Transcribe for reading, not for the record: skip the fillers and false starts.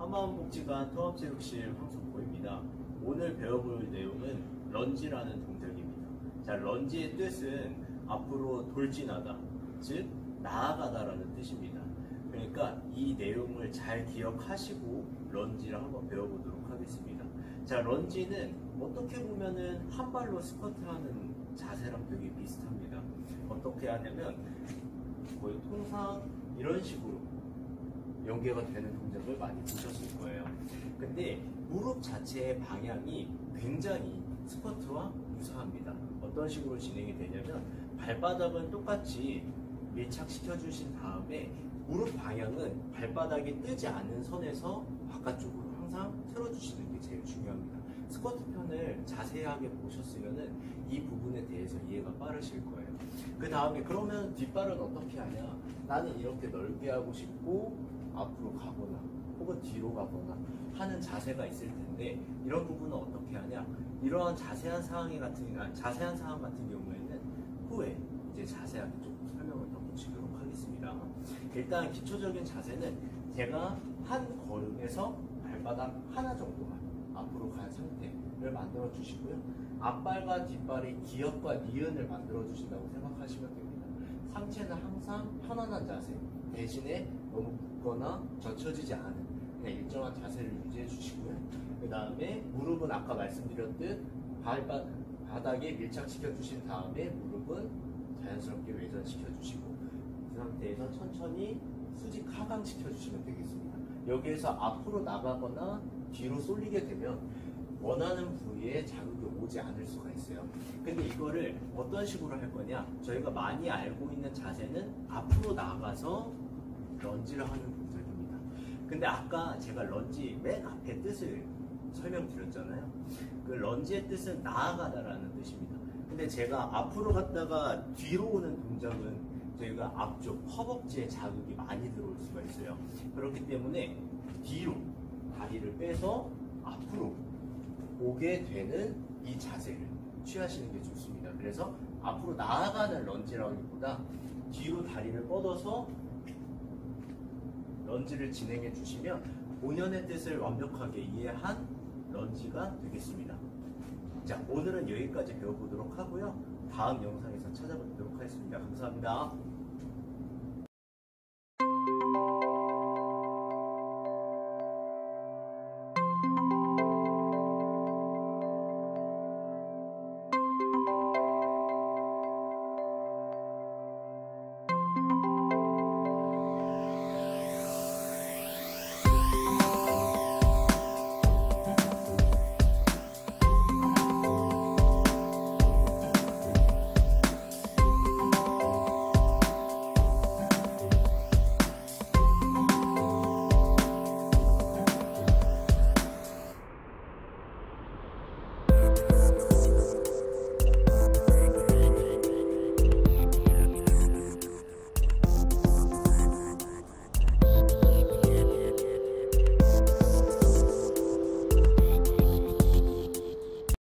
한마음복지관 통합체육실 황석호입니다. 오늘 배워볼 내용은 런지라는 동작입니다. 자, 런지의 뜻은 앞으로 돌진하다, 즉 나아가다라는 뜻입니다. 그러니까 이 내용을 잘 기억하시고 런지를 한번 배워보도록 하겠습니다. 자, 런지는 어떻게 보면은 한 발로 스쿼트하는 자세랑 되게 비슷합니다. 어떻게 하냐면 거의 통상 이런 식으로 연계가 되는 동작을 많이 보셨을 거예요. 근데 무릎 자체의 방향이 굉장히 스쿼트와 유사합니다. 어떤 식으로 진행이 되냐면 발바닥은 똑같이 밀착시켜 주신 다음에 무릎 방향은 발바닥이 뜨지 않는 선에서 바깥쪽으로 항상 틀어주시는 게 제일 중요합니다. 스쿼트 편을 자세하게 보셨으면 이 부분에 대해서 이해가 빠르실 거예요. 그 다음에 그러면 뒷발은 어떻게 하냐? 나는 이렇게 넓게 하고 싶고 앞으로 가거나 혹은 뒤로 가거나 하는 자세가 있을 텐데 이런 부분은 어떻게 하냐? 이러한 자세한 사항 같은 경우에는 후에 이제 자세하게 좀 설명을 덧붙이도록 하겠습니다. 일단 기초적인 자세는 제가 한 걸음에서 발바닥 하나 정도만 앞으로 간 상태를 만들어 주시고요. 앞발과 뒷발의 기역과 니은을 만들어 주신다고 생각하시면 됩니다. 상체는 항상 편안한 자세 대신에 너무 굳거나 젖혀지지 않은 그냥 일정한 자세를 유지해 주시고요. 그 다음에 무릎은 아까 말씀드렸듯 바닥에 밀착시켜 주신 다음에 무릎은 자연스럽게 외전시켜 주시고 그 상태에서 천천히 수직 하강시켜 주시면 되겠습니다. 여기에서 앞으로 나가거나 뒤로 쏠리게 되면 원하는 부위에 자극이 오지 않을 수가 있어요. 근데 이거를 어떤 식으로 할 거냐? 저희가 많이 알고 있는 자세는 앞으로 나가서 런지를 하는 동작입니다. 근데 아까 제가 런지 맨 앞에 뜻을 설명드렸잖아요. 그 런지의 뜻은 나아가다라는 뜻입니다. 근데 제가 앞으로 갔다가 뒤로 오는 동작은 저희가 앞쪽 허벅지에 자극이 많이 들어올 수가 있어요. 그렇기 때문에 뒤로 다리를 빼서 앞으로 오게 되는 이 자세를 취하시는 게 좋습니다. 그래서 앞으로 나아가는 런지라기보다 뒤로 다리를 뻗어서 런지를 진행해 주시면 본연의 뜻을 완벽하게 이해한 런지가 되겠습니다. 자, 오늘은 여기까지 배워보도록 하고요. 다음 영상에서 찾아뵙도록 하겠습니다. 감사합니다.